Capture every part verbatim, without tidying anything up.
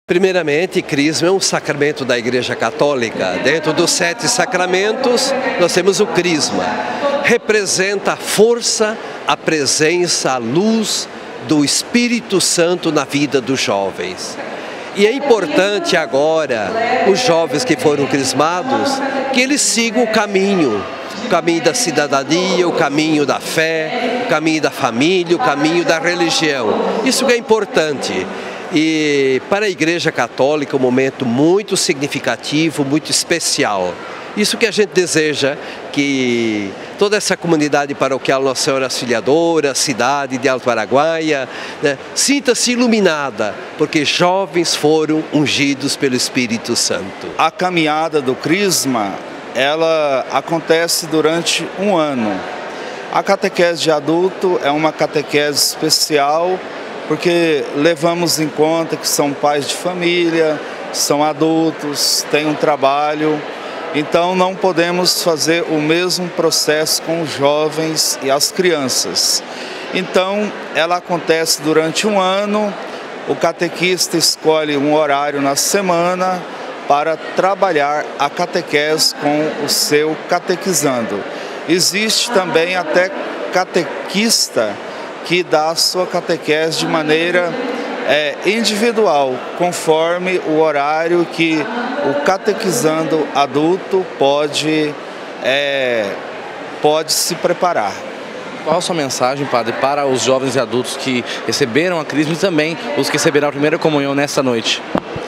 Primeiramente, Crisma é um sacramento da Igreja Católica. Dentro dos sete sacramentos, nós temos o Crisma. Representa a força, a presença, a luz do Espírito Santo na vida dos jovens. E é importante agora, os jovens que foram crismados, que eles sigam o caminho. O caminho da cidadania, o caminho da fé, o caminho da família, o caminho da religião. Isso que é importante. E para a Igreja Católica é um momento muito significativo, muito especial. Isso que a gente deseja, que toda essa comunidade paroquial Nossa Senhora Auxiliadora, cidade de Alto Araguaia, né, sinta-se iluminada, porque jovens foram ungidos pelo Espírito Santo. A caminhada do Crisma, ela acontece durante um ano. A catequese de adulto é uma catequese especial, porque levamos em conta que são pais de família, são adultos, têm um trabalho, então não podemos fazer o mesmo processo com os jovens e as crianças. Então ela acontece durante um ano, o catequista escolhe um horário na semana para trabalhar a catequese com o seu catequizando. Existe também até catequista que dá a sua catequese de maneira é, individual, conforme o horário que o catequizando adulto pode, é, pode se preparar. Qual a sua mensagem, padre, para os jovens e adultos que receberam a Crisma e também os que receberão a primeira comunhão nesta noite?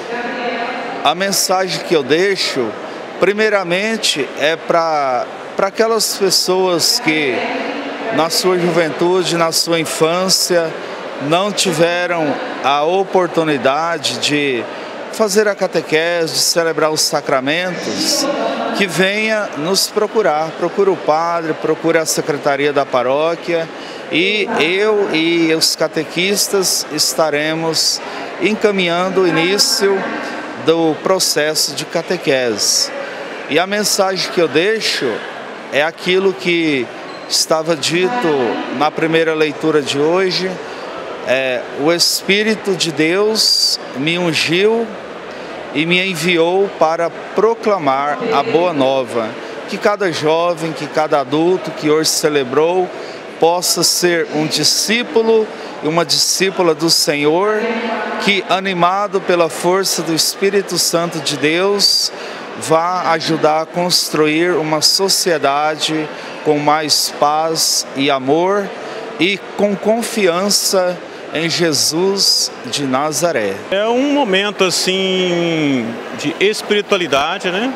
A mensagem que eu deixo, primeiramente, é para para aquelas pessoas que na sua juventude, na sua infância, não tiveram a oportunidade de fazer a catequese, de celebrar os sacramentos, que venha nos procurar. Procure o padre, procure a secretaria da paróquia e eu e os catequistas estaremos encaminhando o início do processo de catequese. E a mensagem que eu deixo é aquilo que estava dito na primeira leitura de hoje, é, o Espírito de Deus me ungiu e me enviou para proclamar a boa nova. Que cada jovem, que cada adulto que hoje celebrou, possa ser um discípulo e uma discípula do Senhor, que, animado pela força do Espírito Santo de Deus, vá ajudar a construir uma sociedade com mais paz e amor e com confiança em Jesus de Nazaré. É um momento assim de espiritualidade, né?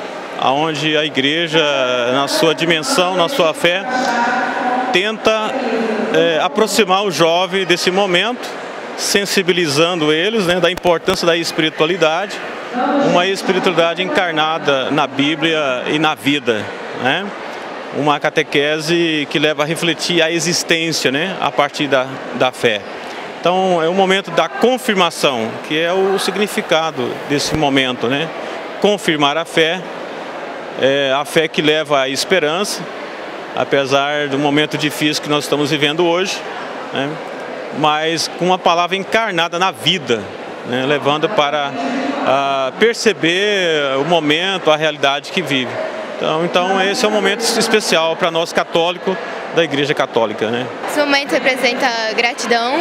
Onde a igreja, na sua dimensão, na sua fé, tenta é, aproximar o jovem desse momento, sensibilizando eles, né, da importância da espiritualidade, uma espiritualidade encarnada na Bíblia e na vida, né? Uma catequese que leva a refletir a existência, né, a partir da, da fé. Então é o momento da confirmação, que é o significado desse momento, né? Confirmar a fé, é a fé que leva à esperança, apesar do momento difícil que nós estamos vivendo hoje, né? Mas com uma palavra encarnada na vida, né? Levando para a perceber o momento, a realidade que vive. Então, então esse é um momento especial para nós católicos da Igreja Católica, né? Esse momento representa gratidão,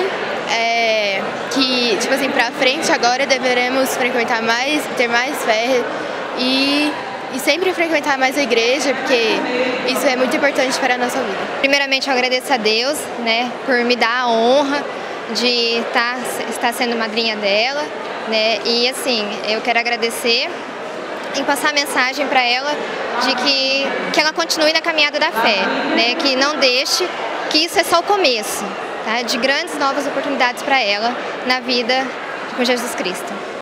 é, que tipo assim, para frente agora deveremos frequentar mais, ter mais fé e, e sempre frequentar mais a igreja, porque isso é muito importante para a nossa vida. Primeiramente eu agradeço a Deus, né, por me dar a honra de estar, estar sendo madrinha dela, né, e assim, eu quero agradecer e passar a mensagem para ela de que, que ela continue na caminhada da fé, né? Que não deixe, que isso é só o começo, tá? De grandes novas oportunidades para ela na vida com Jesus Cristo.